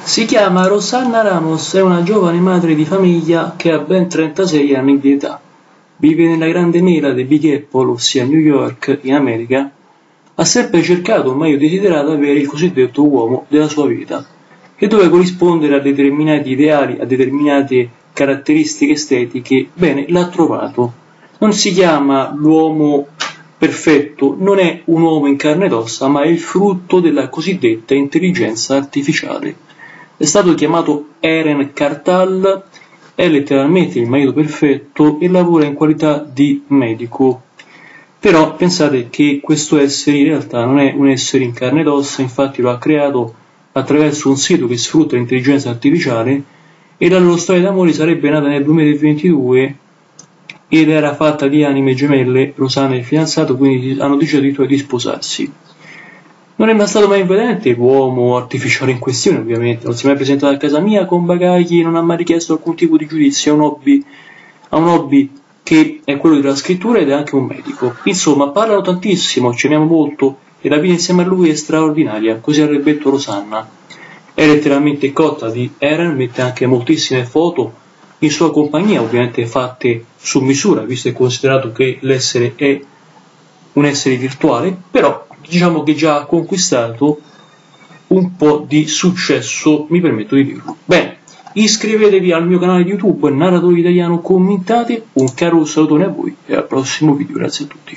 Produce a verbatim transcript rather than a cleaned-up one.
Si chiama Rosanna Ramos, è una giovane madre di famiglia che ha ben trentasei anni di età. Vive nella grande mela di Big Apple, ossia New York, in America. Ha sempre cercato, o meglio desiderato, avere il cosiddetto uomo della sua vita, che doveva corrispondere a determinati ideali, a determinate caratteristiche estetiche. Bene, l'ha trovato. Non si chiama l'uomo perfetto, non è un uomo in carne ed ossa, ma è il frutto della cosiddetta intelligenza artificiale. È stato chiamato Eren Cartal, è letteralmente il marito perfetto e lavora in qualità di medico. Però pensate che questo essere in realtà non è un essere in carne ed ossa, infatti lo ha creato attraverso un sito che sfrutta l'intelligenza artificiale, e la loro storia d'amore sarebbe nata nel duemilaventidue ed era fatta di anime gemelle, Rosanna e il fidanzato, quindi hanno deciso addirittura di sposarsi. Non è mai stato mai vedente l'uomo artificiale in questione, ovviamente, non si è mai presentato a casa mia con bagagli, non ha mai richiesto alcun tipo di giudizio, è un hobby, ha un hobby che è quello della scrittura ed è anche un medico. Insomma, parlano tantissimo, ci amiamo molto e la vita insieme a lui è straordinaria, così avrebbe detto Rosanna. È letteralmente cotta di Eren, mette anche moltissime foto in sua compagnia, ovviamente fatte su misura, visto e considerato che l'essere è un essere virtuale, però diciamo che già ha conquistato un po' di successo, mi permetto di dirlo. Bene, iscrivetevi al mio canale di YouTube Narratore Italiano, commentate, un caro salutone a voi e al prossimo video, grazie a tutti.